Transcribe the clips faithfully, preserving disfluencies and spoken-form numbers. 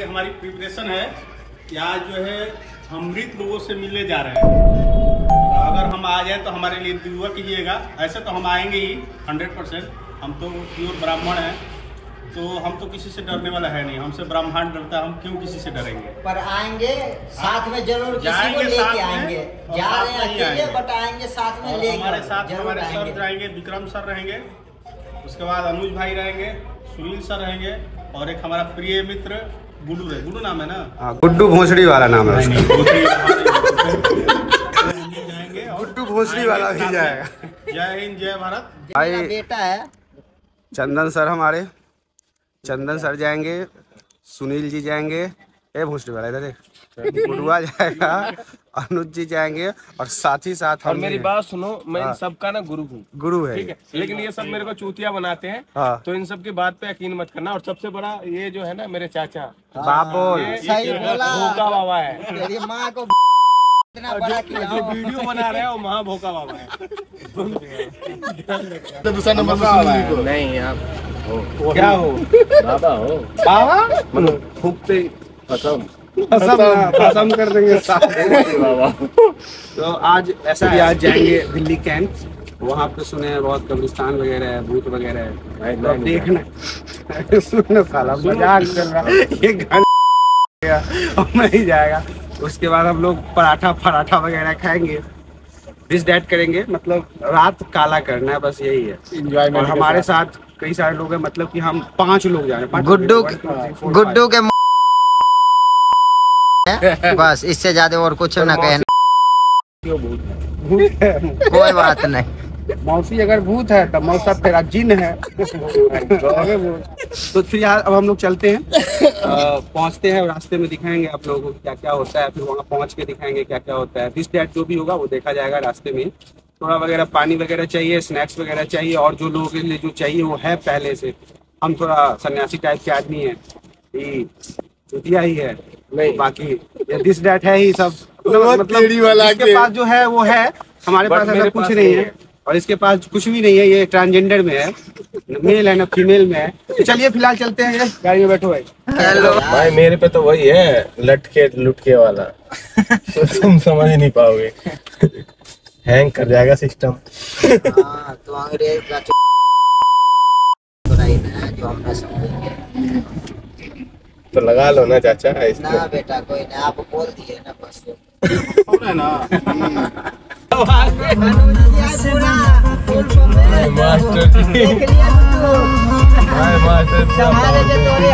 हमारी प्रिपरेशन है कि आज जो है हम मृत लोगों से मिलने जा रहे हैं। अगर हम आ जाए तो हमारे लिए दुआ कीजिएगा। ऐसे तो हम आएंगे ही हंड्रेड परसेंट, हम तो प्योर ब्राह्मण हैं, तो हम तो किसी से डरने वाला है नहीं। हमसे ब्राह्मण डरता है, हम क्यों किसी से डरेंगे। पर आएंगे साथ में जरूर, किसी को लेके आएंगे। जा रहे हैं अकेले बट आएंगे साथ में लेके। हमारे साथ हमारे सर रहेंगे, विक्रम सर रहेंगे, उसके बाद अनुज भाई रहेंगे, सुनील सर रहेंगे, और एक हमारा प्रिय मित्र गुड्डू है। गुड्डू नाम है ना? गुड्डू भोसड़ी वाला नाम है। गुड्डू भोसड़ी वाला भी जाएगा। जय हिंद, जय भारत। भाई बेटा है चंदन सर, हमारे चंदन सर जाएंगे, सुनील जी जाएंगे, ए भोसड़ी वाला इधर गुडुआ जाएगा, अनुज जी जाएंगे, और साथ ही साथ और मेरी बात सुनो, मैं इन सबका ना गुरु हूँ, गुरु है, ठीक है। लेकिन ये सब मेरे को चूतिया बनाते हैं, हाँ। तो इन सब की बात पे यकीन मत करना। और सबसे बड़ा ये जो है ना मेरे चाचा बाबोल, सही बोला, भोका बाबा है। तेरी माँ को इतना बड़ा किया, जो वीडियो बना रहे हैं वो महा भोका बाबा है। तो दूसरा नंबर पे नहीं आप हो क्या हो बाबा हो, बाबा मतलब फूकते कसम खत्म कर देंगे बाबा। तो आज ऐसा भी आज जाएंगे दिल्ली कैंप, वहाँ पे सुने हैं बहुत कब्रिस्तान वगैरह है, भूत वगैरह है, तो अब देखना सुनना साला मजाक कर रहा है ये गया और नहीं जाएगा। उसके बाद हम लोग पराठा पराठा वगैरह खाएंगे, डिश डैट करेंगे, मतलब रात काला करना है, बस यही है एंजॉय। और हमारे साथ कई सारे लोग हैं, मतलब कि हम पांच लोग जा रहे हैं। गुड्डू गुड्डू के बस, इससे ज्यादा और कुछ ना कहना। कोई बात नहीं, मौसी अगर भूत है तो मौसा तेरा जिन है। तो फिर यार अब हम लोग चलते हैं, पहुंचते हैं, रास्ते में दिखाएंगे आप लोगों को क्या क्या होता है, फिर वहाँ पहुंच के दिखाएंगे क्या क्या होता है। दिस डेट जो भी होगा वो देखा जाएगा रास्ते में। थोड़ा वगैरह पानी वगैरह चाहिए, स्नैक्स वगैरह चाहिए, और जो लोगों के लिए जो चाहिए वो है पहले से। हम थोड़ा सन्यासी टाइप के आदमी है, चुतिया ही है, नहीं बाकी दिस डेट है ही सब। मतलब इसके पास जो है वो है, हमारे पास ऐसा कुछ नहीं है, और इसके पास कुछ भी नहीं है। ये ट्रांसजेंडर में है, मेल है ना फीमेल में है। तो चलिए फिलहाल चलते हैं, गाड़ी में बैठो भाई। हेलो भाई, मेरे पे तो वही है लटके लुटके वाला। तो तुम समझ नहीं पाओगे, हैंग कर जाएगा सिस्टम। हाँ, तो अंग्रेज का जो हम समझेंगे तो लगा लो ना चाचा इसको। ना बेटा कोई नहीं, आप बोल दिए ना बस है ना। मास्टर जी, मास्टर हमारे जो तोरे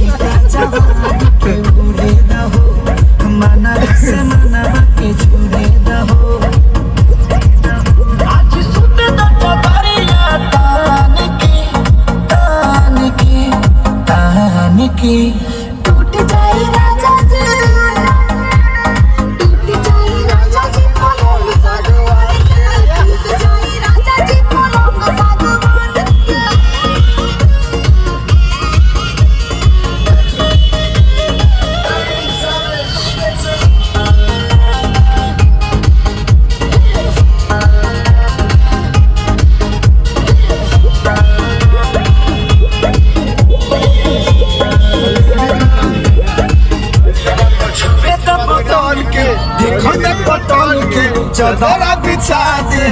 टूट जाए राजा जी, टूट जाए राजा जी पलंग सागवान, टूट जाए राजा जी पलंग सागवान। चदरा बिछा दे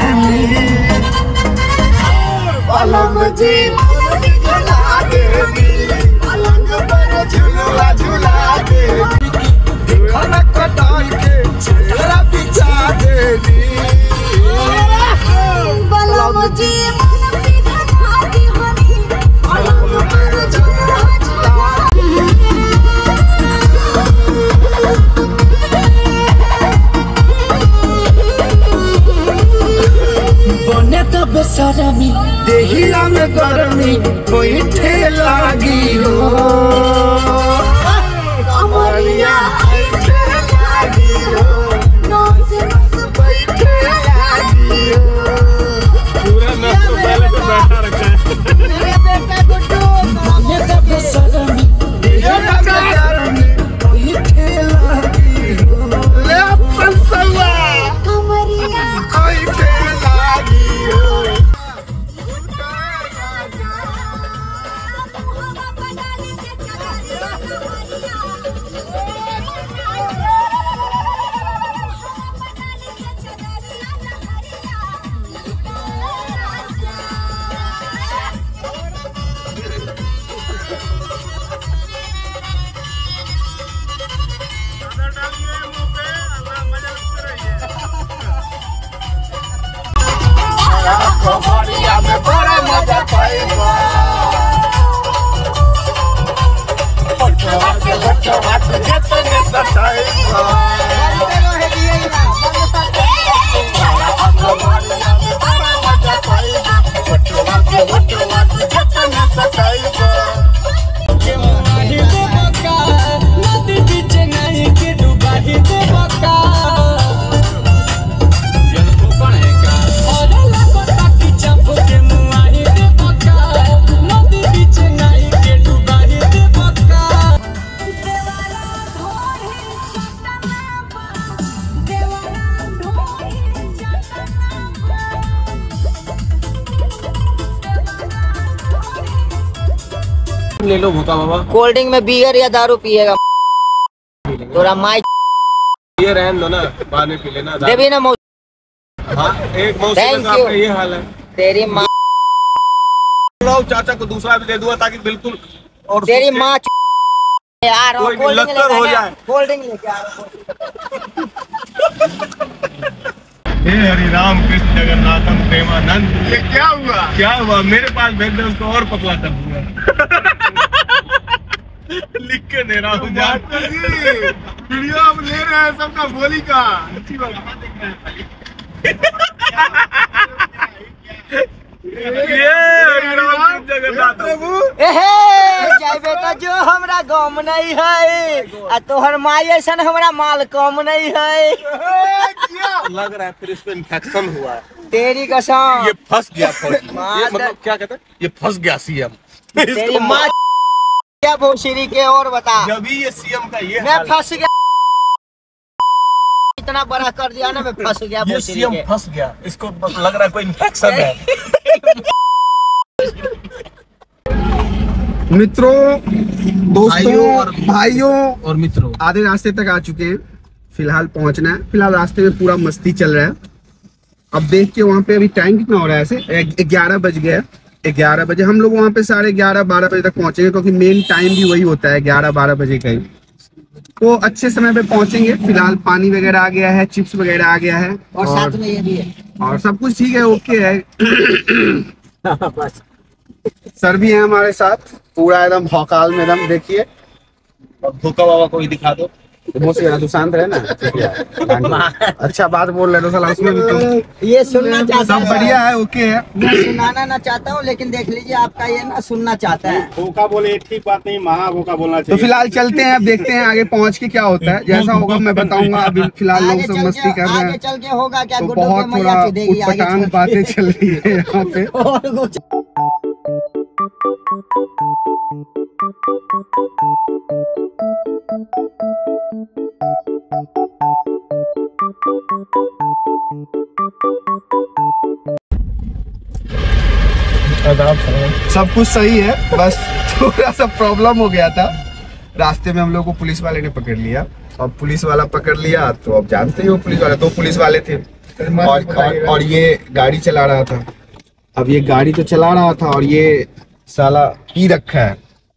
पलंग जी झुला दे, पलंग पर झुलवा झुला दे, खाना कटाल के चदरा बिछा दे पलंग जी झुला दे, पलंग पर झुलवा झुला बेसरमी देहिया में गरमी बैठे लागी हो, कमरिया बैठे लागी हो, नस नस बैठे लागी हो। पूरा नस तो पहले से बैठा रखा है मेरे बेटा गुड्डू, ये बेसरमी देहिया में गरमी बैठे लागी हो, ले पंसवा कमरिया बैठे लागी हो। हवा बना लीजिए। मजवा तुझे तने सताई ले लो भूखा बाबा। कोल्ड ड्रिंक में बियर या दारू पिएगा तोरा माई ये रहन दो ना, बाद में पी लेना। देवी ना मौ हाँ, एक मौसम Thank का you. आपका ये हाल है। तेरी माँ चाचा को दूसरा भी दे दूंगा ताकि बिल्कुल और तेरी माँ यार कोई कोल्ड ड्रिंक लश्कर हो लेके आ जाए। कोल्ड ड्रिंक लेके आ हे हरि राम कृष्ण जगन्नाथम प्रेमानंद। ये क्या हुआ? क्या हुआ? मेरे पास भेज दे उसको और पतला कर दूंगा। लिख के दे रहा हूँ। वीडियो हम ले रहे हैं सबका बोली का। अच्छी बात देख रहे हैं। ये हरि राम कृष्ण जगन्नाथ प्रभु। जाए बेटा जो हमरा गम नहीं है आ तोहर माई ऐसा हमरा माल कम नहीं है। लग रहा है फिर इसको इन्फेक्शन हुआ है। तेरी कसम ये फंस गया फौजी। ये मार मतलब क्या कहते हैं? ये फंस गया सीएम। तेरी माँ क्या भोसड़ी के और बता जब भी ये सीएम का ये मैं हाल- फंस गया इतना बड़ा कर दिया ना मैं फंस गया ये भोसड़ी सीएम के। फंस गया। इसको लग रहा है कोई इन्फेक्शन है। मित्रों, दोस्तों, भाइयों और मित्रों, आधे रास्ते तक आ चुके हैं। फिलहाल पहुंचना है। फिलहाल रास्ते में पूरा मस्ती चल रहा है। अब देख के वहाँ पे अभी टाइम कितना हो रहा है? ऐसे ग्यारह बज गया है। ग्यारह बजे हम लोग वहाँ पे साढ़े ग्यारह बारह बजे तक पहुंचेंगे क्योंकि मेन टाइम भी वही होता है, ग्यारह बारह बजे का ही। तो अच्छे समय पे पहुंचेंगे। फिलहाल पानी वगैरह आ गया है, चिप्स वगैरह आ गया है और साथ में ये भी है और सब कुछ ठीक है, ओके है। बस सर भी है हमारे साथ, पूरा एकदम भौकाल में एकदम। देखिए, और भूखा बाबा को भी दिखा दो। तू शांत रहे ना। अच्छा बात बोल रहे तो साला उसमें भी तुम। ये सुनना चाहता सब है बढ़िया है, ओके है। मैं सुनाना ना चाहता हूँ लेकिन देख लीजिए आपका ये ना सुनना चाहता है। भूखा बोले ठीक बात नहीं, महा भूखा बोलना तो चाहिए। फिलहाल चलते हैं, अब देखते हैं आगे पहुंच के क्या होता है। जैसा होगा मैं बताऊंगा। अभी फिलहाल लोग आगे सब चल मस्ती के कर रहे आगे हैं चल के होगा क्या? तो गुड्डू बहुत के मैया थोड़ा चुदेगी आगे उटपटांग चल के। बातें चल रही है यहाँ पे। और कुछ सब कुछ सही है, बस थोड़ा सा प्रॉब्लम हो गया था। रास्ते में हम लोग को पुलिस वाले ने पकड़ लिया। अब पुलिस वाला पकड़ लिया तो अब जानते ही हो पुलिस वाले, दो पुलिस वाले थे और, और, और ये गाड़ी चला रहा था। अब ये गाड़ी तो चला रहा था और ये साला पी रखा है,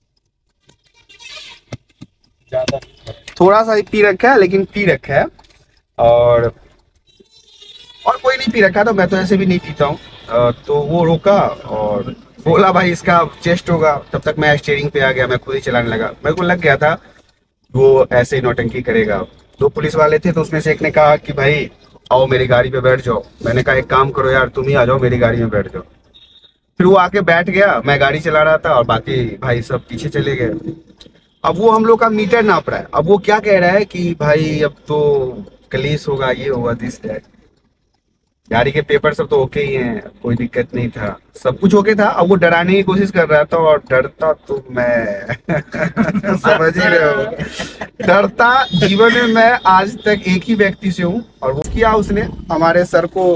थोड़ा सा ही पी रखा है लेकिन पी रखा है। और और कोई नहीं पी रखा तो मैं तो ऐसे भी नहीं पीता हूँ। तो वो रोका और बोला भाई इसका चेस्ट होगा। तब तक मैं स्टीयरिंग पे आ गया, मैं खुद ही चलाने लगा। मेरे को लग गया था वो ऐसे ही नौटंकी करेगा। दो पुलिस वाले थे तो उसमें से एक ने कहा कि भाई आओ मेरी गाड़ी पे बैठ जाओ। मैंने कहा एक काम करो यार, तुम ही आ जाओ मेरी गाड़ी में बैठ जाओ। फिर वो आके बैठ गया, मैं गाड़ी चला रहा था और बाकी भाई सब पीछे चले गए। अब वो हम लोग का मीटर नाप रहा है। अब वो क्या कह रहा है कि भाई अब तो कलेश होगा, ये होगा, दिस दैट। गाड़ी के पेपर सब तो ओके ही हैं, कोई दिक्कत नहीं था, सब कुछ ओके था। अब वो डराने की कोशिश कर रहा था और डरता तो मैं समझ ही रहे हो, डरता जीवन में मैं आज तक एक ही व्यक्ति से हूँ। और वो किया उसने हमारे सर को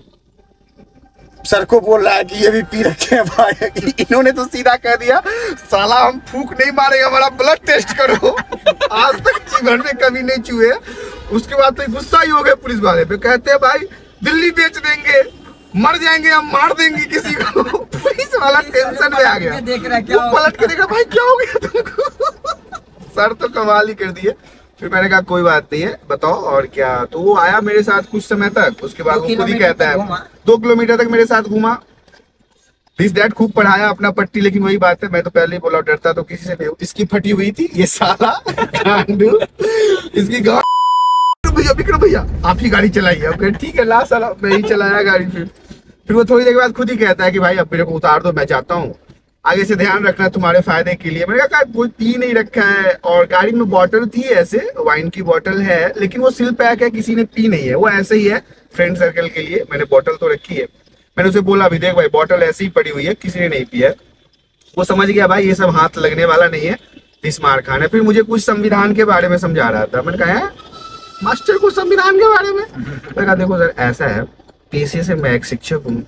सर को बोल रहा है कि ये भी पी रखे हैं भाई। इन्होंने तो सीधा कह दिया साला हम फूक नहीं मारेंगे, हमारा ब्लड टेस्ट करो। आज तक जीवन में कभी नहीं छुए। उसके बाद तो गुस्सा ही हो गए पुलिस वाले पे, कहते हैं भाई दिल्ली बेच देंगे, मर जाएंगे, हम मार देंगे किसी को। पुलिस वाला टेंशन में आ गया, देख रहा क्या वो पलट के देख रहा भाई क्या हो गया तुमको। सर तो कमाल ही कर दिए। फिर मैंने कहा कोई बात नहीं है, बताओ और क्या। तो वो आया मेरे साथ कुछ समय तक, उसके बाद वो खुद ही कहता है दो किलोमीटर तक मेरे साथ घूमा। दिस डैड खूब पढ़ाया अपना पट्टी, लेकिन वही बात है, मैं तो पहले ही बोला डरता तो किसी से नहीं। इसकी फटी हुई थी ये साला गांडू, इसकी गांड भैया विक्रम भैया आप ही गाड़ी चलाइए। अब ठीक है ला साला, मैं ही चलाया गाड़ी। फिर फिर वो थोड़ी देर के बाद खुद ही कहता है कि भाई अब मेरे को उतार दो, मैं जाता हूँ, आगे से ध्यान रखना तुम्हारे फायदे के लिए। मैंने कहा कोई पी नहीं रखा है, और गाड़ी में बॉटल थी ऐसे वाइन की बॉटल है, लेकिन वो सिल पैक है, किसी ने पी नहीं है, वो ऐसे ही है फ्रेंड सर्कल के लिए। मैंने बॉटल तो रखी है, मैंने उसे बोला भी देख भाई बॉटल ऐसे ही पड़ी हुई है, किसी ने नहीं पिया। वो समझ गया भाई ये सब हाथ लगने वाला नहीं है, इस मार खाने। फिर मुझे कुछ संविधान के बारे में समझा रहा था। मैंने कहा मास्टर को संविधान के बारे में? मैंने कहा देखो सर ऐसा है, पेशे से मैं एक शिक्षक हूँ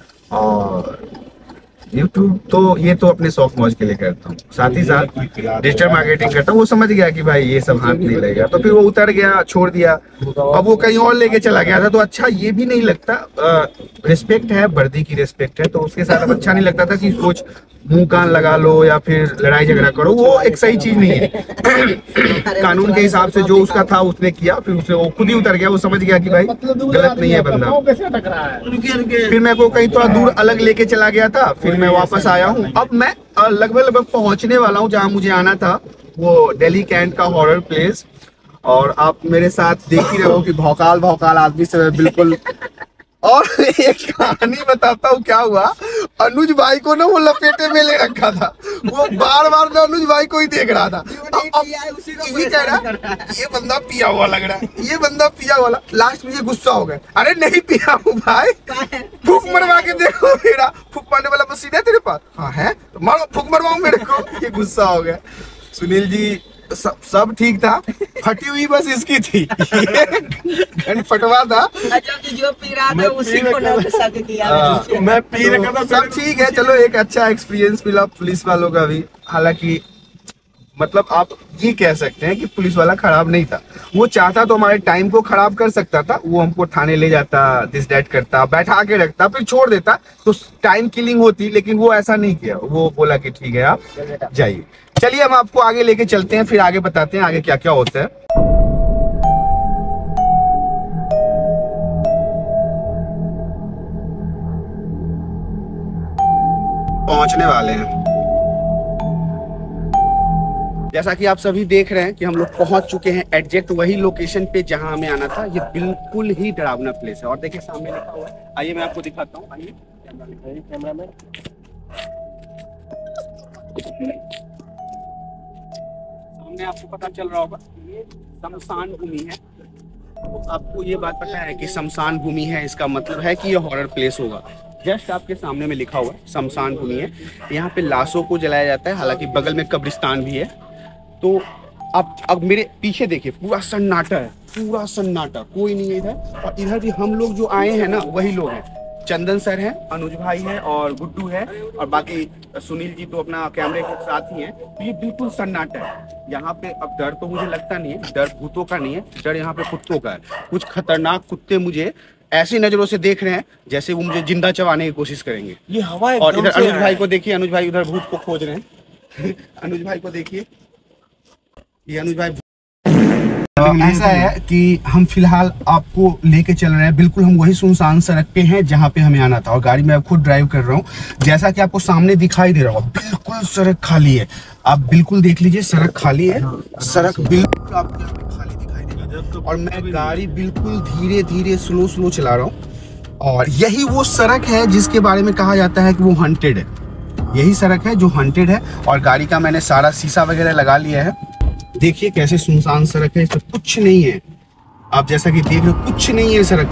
और यूट्यूब तो ये तो अपने शौक मौज के लिए करता हूँ, साथ ही साथ डिजिटल मार्केटिंग करता हूँ। वो समझ गया कि भाई ये सब हाथ नहीं लगेगा, तो फिर वो उतर गया, छोड़ दिया। अब वो कहीं और लेके चला गया था, तो अच्छा ये भी नहीं लगता, रिस्पेक्ट है, वर्दी की रिस्पेक्ट है, तो उसके साथ अब अच्छा नहीं लगता था कि कुछ मुंह कान लगा लो या फिर लड़ाई झगड़ा करो, वो एक सही चीज नहीं है। कानून के हिसाब से जो उसका था उसने किया, फिर उसे वो खुद ही उतर गया, वो समझ गया कि भाई गलत नहीं है बंदा। फिर मैं को कहीं थोड़ा दूर अलग लेके चला गया था, फिर मैं वापस आया हूँ। अब मैं लगभग लगभग पहुंचने वाला हूँ जहाँ मुझे आना था, वो दिल्ली कैंट का हॉरर प्लेस। और आप मेरे साथ देख ही रहे हो कि भौकाल भौकाल आदमी से बिल्कुल। और एक कहानी बताता हूँ क्या हुआ। अनुज भाई को ना वो लपेटे में ले रखा था, वो बार बार ना अनुज भाई को ही देख रहा था। अब, अब ये कह रहा ये बंदा पिया हुआ लग रहा है, ये बंदा पिया हुआ। लास्ट में ये गुस्सा हो गया, अरे नहीं पिया हूँ भाई, फूक मरवा के देखो मेरा, फूक मारने वाला मशीन है तेरे पास? हाँ है, तो मारो फूक मरवाऊं मेरे को। ये गुस्सा हो गया। सुनील जी सब सब ठीक था, फटी हुई बस इसकी थी, ये फटवा था। जो पी रहा था उसी को ना शक किया। मैं पी रखा था, सब ठीक है। चलो एक अच्छा एक्सपीरियंस मिला पुलिस वालों का भी। हालांकि मतलब आप ये कह सकते हैं कि पुलिस वाला खराब नहीं था, वो चाहता तो हमारे टाइम को खराब कर सकता था। वो हमको थाने ले जाता, दिस डैट करता, बैठा के रखता, फिर छोड़ देता, तो टाइम किलिंग होती। लेकिन वो ऐसा नहीं किया, वो बोला कि ठीक है आप जाइए। चलिए हम आपको आगे लेके चलते हैं, फिर आगे बताते हैं आगे क्या क्या होता है। पहुंचने वाले हैं, जैसा कि आप सभी देख रहे हैं कि हम लोग पहुंच चुके हैं एग्जैक्ट वही लोकेशन पे जहां हमें आना था। ये बिल्कुल ही डरावना प्लेस है, और देखिए सामने लिखा हुआ है, आइए मैं आपको दिखाता हूँ। आइए कैमरा में, सामने आपको पता चल रहा होगा ये शमशान भूमि है। तो आपको ये बात पता है कि शमशान भूमि है, इसका मतलब है कि ये हॉरर प्लेस होगा। जस्ट आपके सामने में लिखा हुआ है शमशान भूमि है, यहाँ पे लाशों को जलाया जाता है। हालांकि बगल में कब्रिस्तान भी है। तो अब अब मेरे पीछे देखिए, पूरा सन्नाटा है, पूरा सन्नाटा, कोई नहीं है इधर। और इधर भी हम लोग जो आए हैं ना वही लोग हैं, चंदन सर हैं, अनुज भाई हैं और गुड्डू है, और बाकी सुनील जी तो अपना कैमरे के साथ ही हैं। तो ये बिल्कुल सन्नाटा है यहाँ पे। अब डर तो मुझे लगता नहीं है, डर भूतों का नहीं है, डर यहाँ पे कुत्तों का है। कुछ खतरनाक कुत्ते मुझे ऐसी नजरों से देख रहे हैं जैसे वो मुझे जिंदा चबाने की कोशिश करेंगे। ये हवा है। और इधर अनुज भाई को देखिए, अनुज भाई उधर भूत को खोज रहे हैं। अनुज भाई को देखिए, ये अनुज भाई। ऐसा है कि हम फिलहाल आपको लेके चल रहे हैं, बिल्कुल हम वही सुनसान सड़क पे हैं जहाँ पे हमें आना था, और गाड़ी में अब खुद ड्राइव कर रहा हूँ। जैसा कि आपको सामने दिखाई दे रहा होगा, बिल्कुल सड़क खाली है। आप बिल्कुल देख लीजिए, सड़क खाली है, सड़क बिल्कुल आपको खाली दिखाई देगा। और मैं गाड़ी बिल्कुल धीरे धीरे स्लो स्लो चला रहा हूँ। और यही वो सड़क है जिसके बारे में कहा जाता है कि वो हंटेड है। यही सड़क है जो हंटेड है। और गाड़ी का मैंने सारा शीशा वगैरह लगा लिया है। देखिए कैसे सुनसान सड़क है, इसमें कुछ नहीं है। आप जैसा कि देख रहे हो, कुछ नहीं है सड़क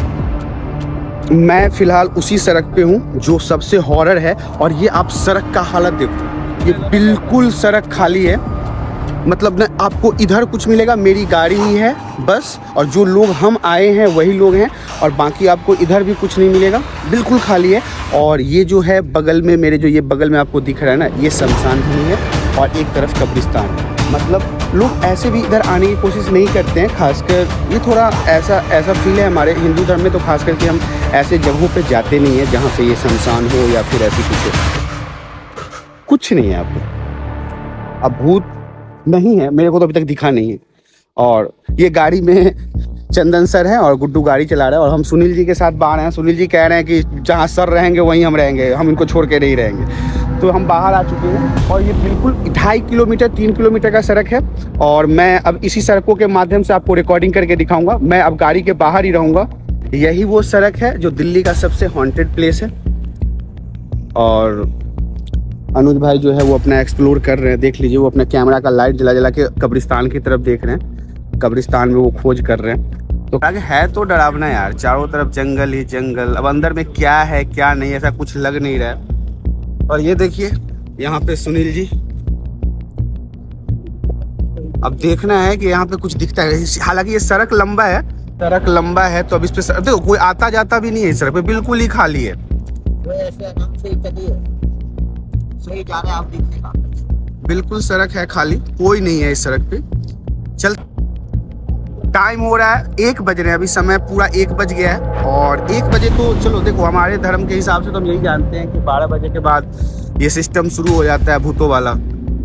पे। मैं फिलहाल उसी सड़क पे हूँ जो सबसे हॉरर है। और ये आप सड़क का हालत देखो, ये बिल्कुल सड़क खाली है। मतलब ना आपको इधर कुछ मिलेगा, मेरी गाड़ी ही है बस, और जो लोग हम आए हैं वही लोग हैं, और बाकी आपको इधर भी कुछ नहीं मिलेगा, बिल्कुल खाली है। और ये जो है बगल में, मेरे जो ये बगल में आपको दिख रहा है ना, ये शमशान भूमि है, और एक तरफ कब्रिस्तान है। मतलब लोग ऐसे भी इधर आने की कोशिश नहीं करते हैं। खासकर ये थोड़ा ऐसा ऐसा फील है हमारे हिंदू धर्म में, तो खास करके हम ऐसे जगहों पे जाते नहीं हैं जहाँ पे ये शमशान हो या फिर ऐसी कुछ कुछ नहीं है यहाँ पे। अब भूत नहीं है, मेरे को तो अभी तक दिखा नहीं है। और ये गाड़ी में चंदन सर हैं और गुड्डू गाड़ी चला रहा है, और हम सुनील जी के साथ बाहर हैं। सुनील जी कह रहे हैं कि जहाँ सर रहेंगे वहीं हम रहेंगे, हम इनको छोड़ के नहीं रहेंगे। तो हम बाहर आ चुके हैं और ये बिल्कुल ढाई किलोमीटर तीन किलोमीटर का सड़क है, और मैं अब इसी सड़कों के माध्यम से आपको रिकॉर्डिंग करके दिखाऊंगा। मैं अब गाड़ी के बाहर ही रहूँगा। यही वो सड़क है जो दिल्ली का सबसे हॉन्टेड प्लेस है, और अनुज भाई जो है वो अपना एक्सप्लोर कर रहे हैं। देख लीजिए, वो अपना कैमरा का लाइट जला जला के कब्रिस्तान की तरफ देख रहे हैं। कब्रिस्तान में वो खोज कर रहे हैं। तो आगे है तो डरावना यार, चारों तरफ जंगल ही जंगल। अब अंदर में क्या है क्या नहीं ऐसा कुछ लग नहीं रहा है। और ये देखिए यहाँ पे सुनील जी, अब देखना है कि यहाँ पे कुछ दिखता है। हालांकि ये सड़क लंबा है, सड़क लंबा है तो अब इस पे सर... देखो कोई आता जाता भी नहीं है। इस सड़क पे बिल्कुल ही खाली है। सही जा रहे हैं आप, दिखेगा बिल्कुल सड़क है खाली, कोई नहीं है इस सड़क पे। चल, टाइम हो रहा है एक बज रहे हैं, अभी समय पूरा एक बज गया है। और एक बजे तो चलो देखो, हमारे धर्म के हिसाब से तो हम यही जानते हैं कि बारह बजे के बाद ये सिस्टम शुरू हो जाता है भूतों वाला।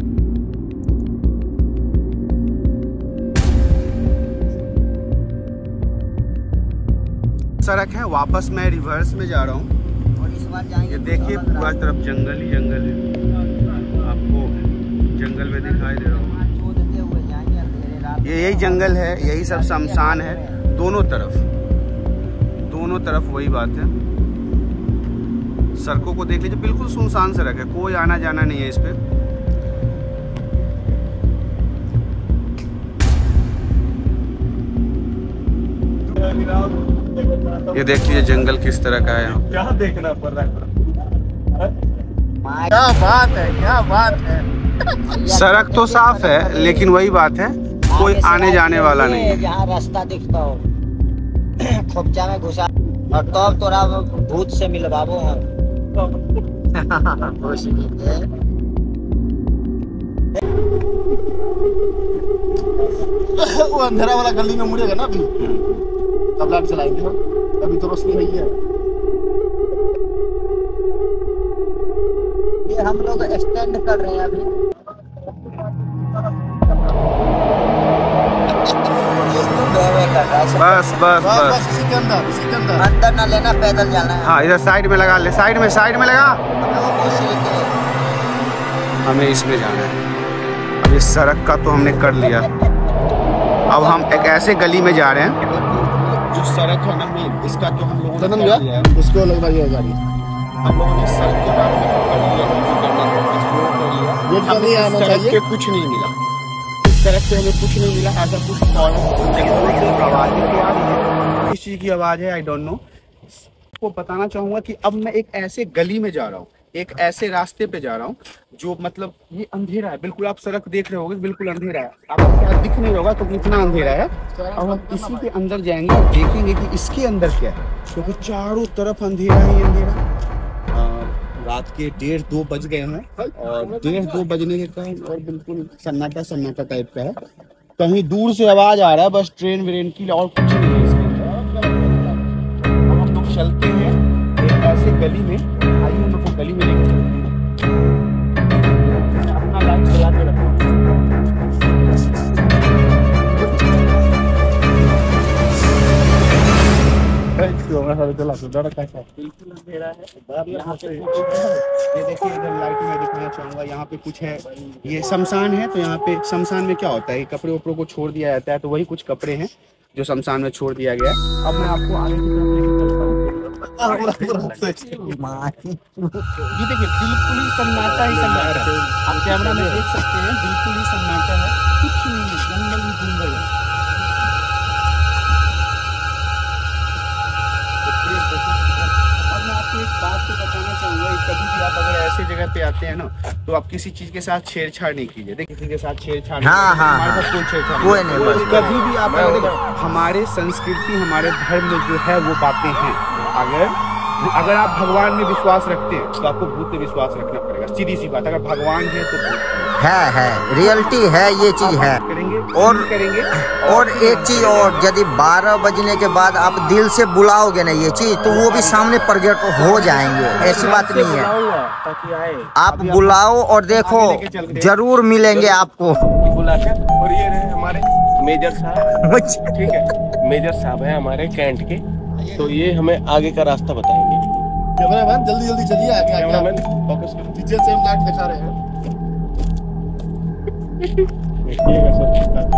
सड़क है, वापस मैं रिवर्स में जा रहा हूँ। और इस बार जाएंगे, ये देखिए पूरा तरफ जंगल ही जंगल है, आपको जंगल में दिखाई दे रहा हूँ। ये यही जंगल है, यही सब शमशान है दोनों तरफ, दोनों तरफ वही बात है। सड़कों को देख लीजिए, बिल्कुल सुनसान सड़क है, कोई आना जाना नहीं है इस पे। ये देख लीजिए जंगल किस तरह का है यहाँ। क्या देखना पड़ रहा है? क्या बात है, क्या बात है। सड़क तो साफ है लेकिन वही बात है, कोई आने जाने वाला नहीं है। जहाँ रास्ता दिखता हो खोपचा में घुसा, और तब तो तोरा भूत से मिलवाबो हम। वो अंधेरा वाला गली में मुड़ेगा ना अभी, तब लाइट चलाएंगे। अभी तो रोशनी नहीं है। ये हम लोग एक्सटेंड कर रहे हैं अभी। बस बस बस इसी के अंदर, इसी के अंदर अंदर ना लेना, पैदल जाना है। हाँ, इधर साइड में लगा ले, साइड में साइड में लगा। हमें इसमें जाना है। अब इस सड़क का तो हमने कर लिया, अब हम एक ऐसे गली में जा रहे हैं जो सड़क है ना मेन, इसका तो हम लोगों ने कर लिया है। उसको लगना ये गाड़ी, हम लोगों ने सड़क के बारे में कर लिया, एक्सप्लोर कर लिया। ये नहीं आना चाहिए, के कुछ नहीं मिला इस सड़क पे, हमें कुछ नहीं मिला। ऐसा कुछ आवाज किस चीज की आवाज है आई डोंट नो। आपको बताना चाहूंगा कि अब मैं एक ऐसे गली में जा रहा हूँ, एक ऐसे रास्ते पे जा रहा हूँ जो मतलब ये अंधेरा है बिल्कुल। आप सड़क देख रहे होगे बिल्कुल अंधेरा है, आपको क्या दिख नहीं होगा तो इतना अंधेरा है। अब हम इसी के अंदर जाएंगे और देखेंगे कि इसके अंदर क्या है, क्योंकि चारों तरफ अंधेरा ही अंधेरा। रात के डेढ़ दो बज गए हैं और डेढ़ दो बजने के कारण और बिल्कुल सन्नाटा सन्नाटा टाइप का है। कहीं दूर से आवाज आ रहा है बस ट्रेन व्रेन की, और कुछ नहीं है इसके अंदर। अब हम लोग चलते हैं एक ऐसे गली में, आइए हम लोग को गली में लेकर चलते हैं। अपना लाइट जला के रखो। बिल्कुल अंधेरा है यहाँ पे। ये देखिए इधर लाइट में दिखाना चाहूँगा, यहाँ पे कुछ है, ये शमशान है। तो यहाँ पे शमशान में क्या होता है, कपड़े वपड़ों को छोड़ दिया जाता है, तो वही कुछ कपड़े हैं जो शमशान में छोड़ दिया गया है। अब मैं आपको आगे की तरफ लेकर चलता हूँ। ये देखिए बिल्कुल ही सन्नाटा ही सन्नाटा है, आप कैमरा में देख सकते हैं, बिल्कुल ही सन्नाटा है, कुछ नहीं है, जंगल ही जंगल है। और मैं आपको एक बात तो बताना चाहूँगा, कभी भी आप अगर ऐसे जगह पे आते हैं ना, तो आप किसी चीज के साथ छेड़छाड़ नहीं कीजिए। देखिए किसी के साथ छेड़छाड़, हाँ, हाँ, हमारे साथ कोई छेड़छाड़ कोई नहीं, बस, कभी भी आप अगर हमारे संस्कृति हमारे धर्म में जो है वो बातें हैं। अगर अगर आप भगवान में विश्वास रखते हैं तो आपको भूत पे विश्वास रखना पड़ेगा, सीधी सी बात। अगर भगवान है तो भूत है, है रियलिटी है, ये चीज है। करेंगे और करेंगे और एक चीज और, यदि बारह बजने के बाद आप दिल से बुलाओगे ना ये चीज, तो वो भी सामने प्रकट हो जाएंगे, ऐसी बात नहीं है। आप बुलाओ और देखो, जरूर मिलेंगे आपको। बुलाकर। और ये रहे हमारे मेजर साहब, ठीक है, मेजर साहब है हमारे कैंट के, तो ये हमें आगे का रास्ता बताएंगे। कैमरामैन जल्दी जल्दी चलिए आगे आगे। कैमरामैन फोकस करो, पीछे से हम लाइट दिखा रहे हैं। देखिएगा सब।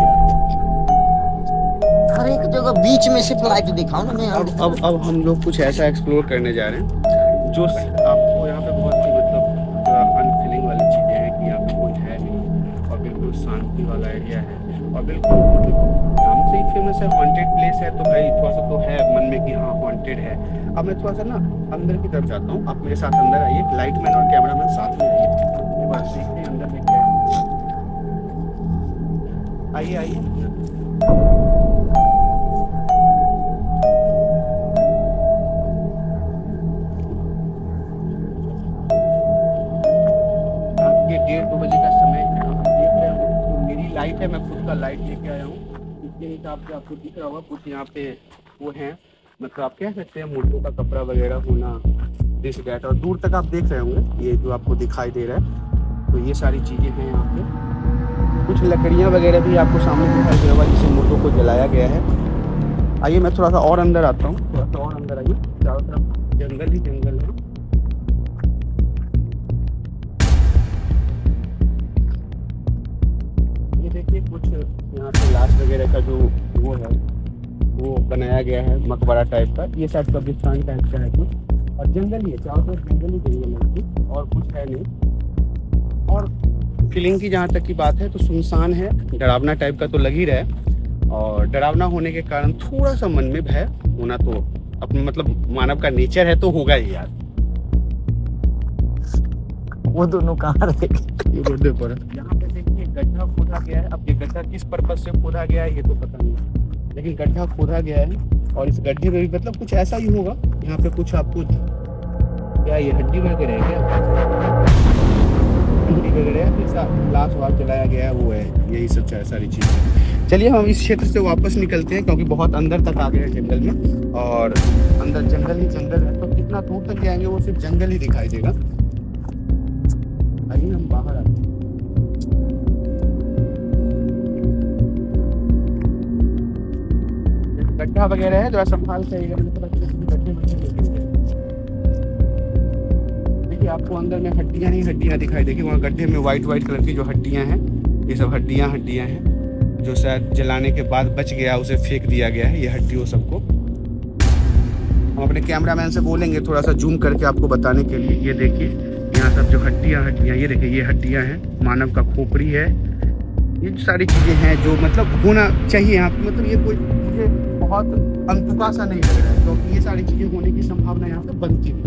हर एक जगह बीच में से फ्लाइट दिखाओ ना। मैं अब अब अब हम लोग कुछ ऐसा एक्सप्लोर करने जा रहे हैं जो आपको यहाँ पे बहुत ही मतलब अनफीलिंग वाली चीज़ें हैं कि यहाँ पे कोई है नहीं और बिल्कुल शांति वाला एरिया है और बिल्कुल नाम से ही फेमस है, हॉन्टेड प्लेस है, तो भाई थोड़ा सा तो है मन में कि हाँ हॉन्टेड है। अब मैं थोड़ा सा ना अंदर की तरफ जाता हूँ, आप मेरे साथ अंदर आइए, लाइटमैन और कैमरामैन साथ में आइए, एक बार देखते हैं अंदर में क्या है। आइए आइए। डेढ़ दो बजे का समय है, आप देख रहे हो तो मेरी लाइट है, मैं खुद का लाइट लेके आया हूँ। इसके हिसाब से आपको दिख रहा होगा कुछ यहाँ पे वो है, मतलब आप कह सकते हैं मोटों का कपड़ा वगैरह होना, दिस डैट, और दूर तक आप देख रहे होंगे ये जो आपको दिखाई दे रहा है, तो ये सारी चीज़ें हैं यहाँ पे। कुछ लकड़ियाँ वगैरह भी आपको सामने दिखाई दे रहा होगा जिसे मोटो को जलाया गया है। आइए मैं थोड़ा सा और अंदर आता हूँ, थोड़ा सा और अंदर आइए, चारों तरफ जंगल ही जंगल है। देखिए कुछ यहाँ पे लाश वगैरह का जो वो है वो बनाया गया है मकबरा टाइप का, ये शायद कब्रिस्तान टाइप का है कुछ, और जंगल ही है, चारों तरफ जंगल ही जंगल है और कुछ है नहीं। और फीलिंग की जहाँ तक की बात है तो सुनसान है, डरावना टाइप का तो लग ही रहा है, और डरावना होने के कारण थोड़ा सा मन में भय होना तो अपने मतलब मानव का नेचर है, तो होगा ही यार। वो दोनों कहाँ रहे? ये रोड पर यहाँ पे देखिए गड्ढा खोदा गया है। अब ये गड्ढा किस पर्पज से खोदा गया है ये तो पता नहीं, लेकिन गड्ढा खोदा गया है और इस गड्ढे में भी मतलब कुछ ऐसा ही होगा। यहाँ पे कुछ आपको क्या ये हड्डी वगैरह है, क्या हड्डी वगैरह है, फिर लाश वाश जलाया गया है, वो है, यही सब सारी चीज़ें। चलिए हम इस क्षेत्र से वापस निकलते हैं क्योंकि बहुत अंदर तक आ गए हैं जंगल में, और अंदर जंगल ही जंगल है, तो कितना दूर तक जाएंगे वो सिर्फ जंगल ही दिखाई देगा। आइए हम बाहर आते हैं। गड्ढा वगैरह है, जो संभाल से देखिए आपको अंदर में हड्डियां ही हड्डियां दिखाई देगी। वहाँ गड्ढे में वाइट वाइट कलर की जो हड्डियां हैं, ये सब हड्डियां हड्डियां हैं जो शायद जलाने के बाद बच गया, उसे फेंक दिया गया है, ये हड्डियों सबको। हम अपने कैमरामैन से बोलेंगे थोड़ा सा जूम करके आपको बताने के लिए। ये देखिए यहाँ सब जो हड्डियाँ हड्डियाँ ये देखिए, ये हड्डियाँ हैं, मानव का खोपड़ी है, ये सारी चीज़ें हैं जो मतलब होना चाहिए यहाँ पे। मतलब ये कोई मुझे बहुत अनतुका सा नहीं लग रहा है क्योंकि ये सारी चीज़ें होने की संभावना यहाँ पे बनती है।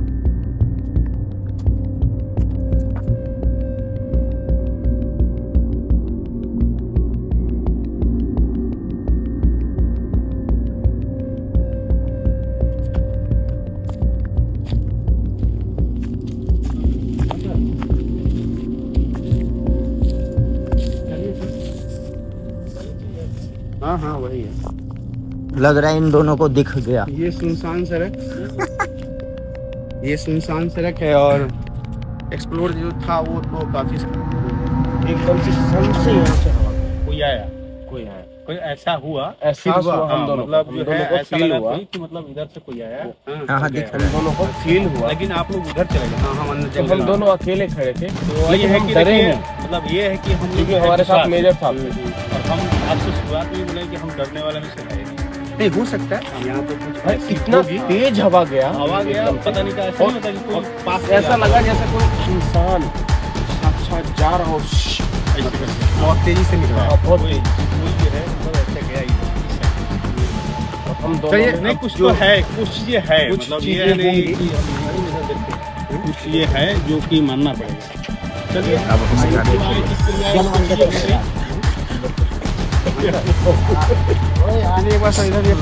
हाँ हाँ वही है, लग रहा है इन दोनों को दिख गया। ये सुनसान सड़क ये सुनसान सड़क है और एक्सप्लोर जो था वो तो काफी एकदम से सन से यहाँ से हवा कोई आया कोई आया कोई ऐसा हुआ ऐसा हुआ हम दोनों मतलब हम जो दोनों है को ऐसा फील लगा हुआ कोई कि मतलब इधर से कोई आया, हाँ दिख रहा है। दोनों को फील हुआ, लेकिन आप लोग उधर चले गए। हाँ हम अंदर तो हम दोनों अकेले खड़े थे, तो ये है कि डरे देखिए, नहीं मतलब ये है कि हम क्योंकि हमारे साथ मेजर साहब थे और हम आपसे शुरुआत में बोले कि हम डरने वाले में से है नहीं। नहीं हो सकता है यहाँ पे कुछ भाई ऐसी इतना होगी। तेज हवा गया, हवा गया एकदम से। पता नहीं क्या ऐसा नहीं होता कि कोई पास ऐसा लगा जैसे कोई इंसान साथ साथ जा रहा हो, बहुत तेजी से निकला है। बहुत कोई कोई जो है मतलब ऐसे गया ही हम तो ये दोनों नहीं, कुछ तो है, कुछ चीजें है, कुछ मतलब ये चीजें नहीं होंगी। कि हम इधर देखते हैं, कुछ ये है जो कि मानना पड़ेगा। चलिए अब हम जाते हैं। आने एक बार सर इधर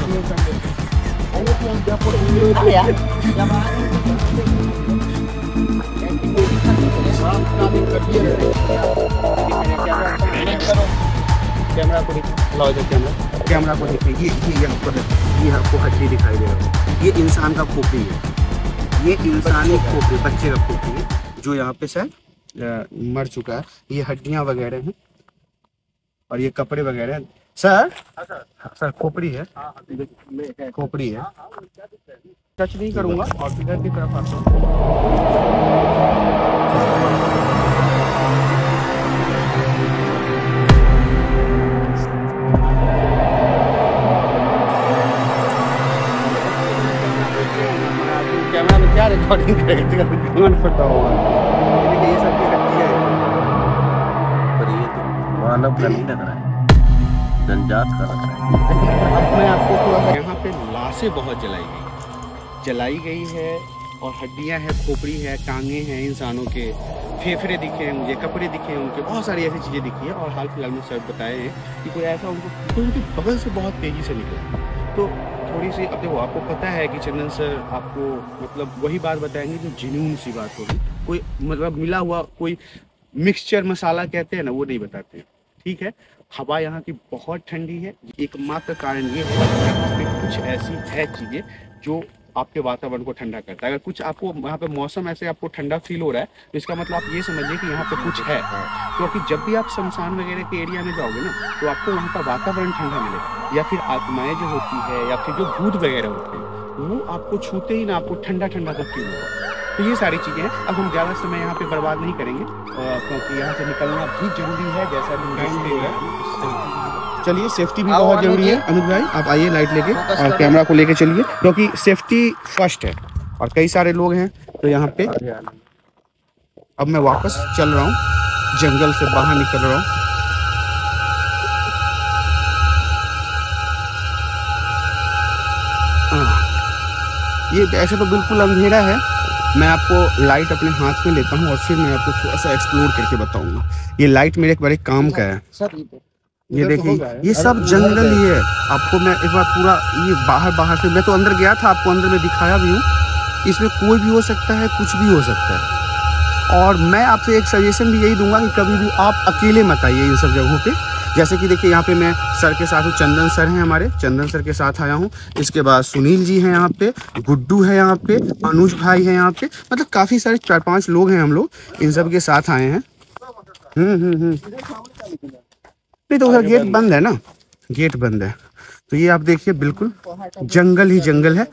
कैमरा को देखिए, लाओ इधर कैमरा कैमरा को देखिए, ये ये आपको ये आपको हड्डी दिखाई दे रहा है, ये इंसान का खोपड़ी है, ये इंसानी खोपड़ी, बच्चे का खोपड़ी है जो यहाँ पे शायद मर चुका है। ये हड्डियाँ वगैरह हैं और ये कपड़े वगैरह हैं। सर सर खोपड़ी है, खोपड़ी है, टच नहीं करूंगा और इधर की तरफ आता हूँ। कैमरा में क्या रिकॉर्डिंग करेगा, फटा होगा। ये सब की रखी है, पर ये तो मानव का नहीं लग रहा है, जनजात का लग रहा है। अब मैं आपको थोड़ा सा, यहाँ पे लाशें बहुत जलाई गई जलाई गई है और हड्डियां हैं, खोपड़ी है, टांगे हैं इंसानों के, फेफड़े दिखे हैं मुझे, कपड़े दिखे हैं उनके, बहुत सारी ऐसी चीज़ें दिखी है। और हाल फिलहाल में सर बताए हैं कि कोई ऐसा उनको तो उनके बगल से बहुत तेज़ी से निकला। तो थोड़ी सी, अब देखो आपको पता है कि चंदन सर आपको मतलब वही बात बताएंगे जो जेन्युइन सी बात होगी, कोई मतलब मिला हुआ कोई मिक्सचर मसाला कहते हैं ना, वो नहीं बताते हैं, ठीक है। हवा यहाँ की बहुत ठंडी है, एकमात्र कारण ये है कि यहाँ पे कुछ ऐसी है चीज़ें जो आपके वातावरण को ठंडा करता है। अगर कुछ आपको यहाँ पे मौसम ऐसे आपको ठंडा फील हो रहा है तो इसका मतलब आप ये समझिए कि यहाँ पे कुछ है, क्योंकि जब भी आप शमशान वगैरह के एरिया में जाओगे ना तो आपको वहाँ का वातावरण ठंडा मिलेगा, या फिर आत्माएं जो होती है या फिर जो भूत वगैरह होते हैं वो आपको छूते ही ना आपको ठंडा ठंडा का फील होगा। तो ये सारी चीज़ें हैं। अब हम ज़्यादा समय यहाँ पे बर्बाद नहीं करेंगे क्योंकि यहाँ से निकलना भी जरूरी है, जैसा भी चलिए सेफ्टी भी बहुत जरूरी है। अनुज भाई आप आइए लाइट लेके और कैमरा को लेके चलिए, क्योंकि सेफ्टी फर्स्ट है और कई सारे लोग हैं तो यहाँ पे। अब मैं वापस चल रहा हूँ, जंगल से बाहर निकल रहा हूँ। ये ऐसे तो बिल्कुल अंधेरा है, मैं आपको लाइट अपने हाथ में लेता हूँ और फिर मैं आपको थोड़ा सा एक्सप्लोर करके बताऊंगा। ये लाइट मेरे एक बड़े काम का है। ये देखिए ये सब जंगल ही है। आपको मैं एक बार पूरा ये बाहर बाहर से, मैं तो अंदर गया था, आपको अंदर में दिखाया भी हूँ। इसमें कोई भी हो सकता है, कुछ भी हो सकता है। और मैं आपसे एक सजेशन भी यही दूंगा कि कभी भी आप अकेले मत आइए इन सब जगहों पे। जैसे कि देखिए यहाँ पे मैं सर के साथ हूँ, चंदन सर हैं हमारे, चंदन सर के साथ आया हूँ। इसके बाद सुनील जी हैं यहाँ पे, गुड्डू है यहाँ पे, अनुज भाई है यहाँ पे, मतलब काफ़ी सारे चार पाँच लोग हैं हम लोग, इन सब के साथ आए हैं। हम्म हम्म हम्म नहीं तो उधर गेट बंद है ना, गेट बंद है। तो ये आप देखिए बिल्कुल जंगल ही जंगल है।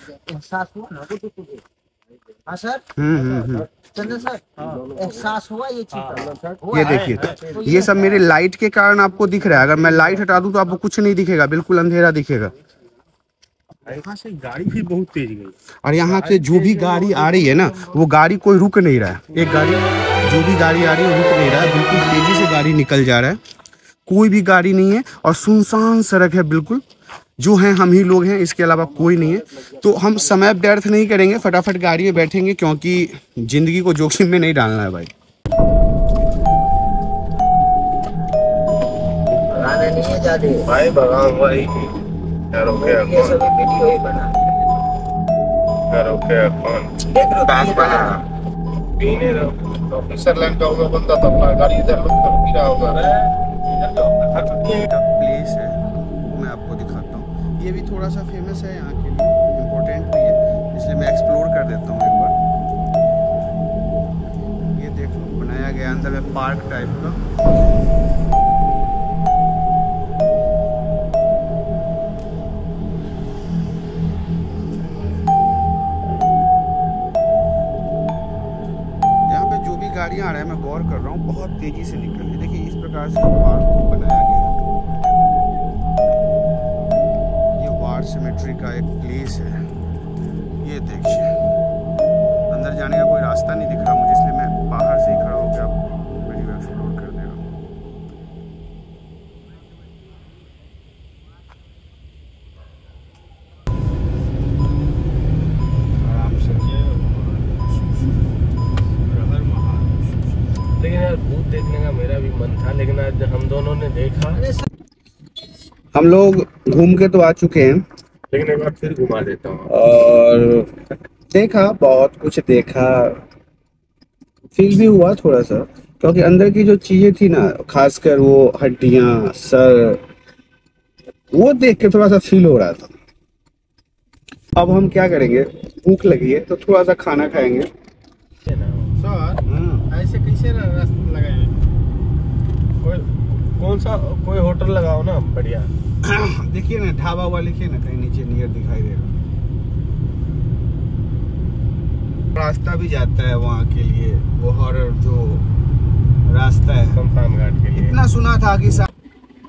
हम्म हम्म हम्म चंदन सर एहसास हुआ ये चीज? ये देखिए ये सब मेरे लाइट के कारण आपको दिख रहा है। अगर मैं लाइट हटा दूं तो आपको कुछ नहीं दिखेगा, बिल्कुल अंधेरा दिखेगा। यहाँ से गाड़ी भी बहुत तेज गई और यहाँ से जो भी गाड़ी आ रही है ना, वो गाड़ी कोई रुक नहीं रहा है। एक गाड़ी जो भी गाड़ी आ रही है वो रुक नहीं रहा है, बिल्कुल तेजी से गाड़ी निकल जा रहा है, कोई भी गाड़ी नहीं है और सुनसान सड़क है बिल्कुल। जो हैं हम ही लोग हैं, इसके अलावा कोई नहीं है। तो हम समय व्यर्थ नहीं करेंगे, फटाफट गाड़ी में बैठेंगे क्योंकि जिंदगी को जोखिम में नहीं डालना है भाई। नहीं है ज्यादा भाई भगवान भाई यार ओके ये सभी वीडियो ही बना यार ओके अपन देख लो बैग बना पीने रहो। ऑफिसर लाइन का होगा बंदा तो अपना गाड़ी इधर लुक कर पी रहा होगा। प्लेस है वो मैं आपको दिखाता हूँ। ये भी थोड़ा सा फेमस है यहाँ के लिए, इम्पोर्टेंट भी है, इसलिए मैं एक्सप्लोर कर देता हूँ एक बार। ये देख लो बनाया गया अंदर में पार्क टाइप का। यहाँ पे जो भी गाड़ियाँ आ रहा है मैं गौर कर रहा हूँ, बहुत तेजी से निकल रही है। देखिए इस प्रकार से पार्क को बनाया गया है। ये वार सिमेट्री का एक प्लेस है। ये देखिए अंदर जाने का कोई रास्ता नहीं दिख रहा मुझे, इसलिए मैं बाहर से ही खड़ा होकर आपको वीडियो एक्सप्लोर कर दे रहा हूँ। आराम से। लेकिन यार भूत देखने का मेरा भी मन था, लेकिन आज हम दोनों ने देखा। हम लोग घूम के तो आ चुके हैं, लेकिन एक बार फिर घुमा देता हूँ। और देखा बहुत कुछ देखा, फील भी हुआ थोड़ा सा, क्योंकि अंदर की जो चीजें थी ना, खासकर वो हड्डियां, सर, वो देख के थोड़ा सा फील हो रहा था। अब हम क्या करेंगे, भूख लगी है तो थोड़ा सा खाना खाएंगे। सर ऐसे कैसे रास्ते लगाए? कोई कौन सा कोई होटल लगाओ ना बढ़िया। देखिए ना ढाबा हुआ लिखिए ना कहीं नीचे नियर दिखाई देगा। रास्ता भी जाता है वहाँ के लिए, वो हॉरर जो रास्ता है शमशान घाट के लिए। इतना सुना था कि सा...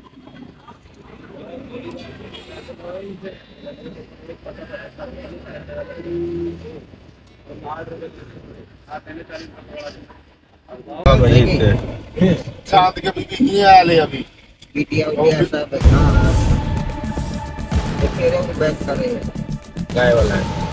चांद के भी ये आले अभी वीडियो वीडियो सब हाँ बैक कर रहे हैं गाय वाला है।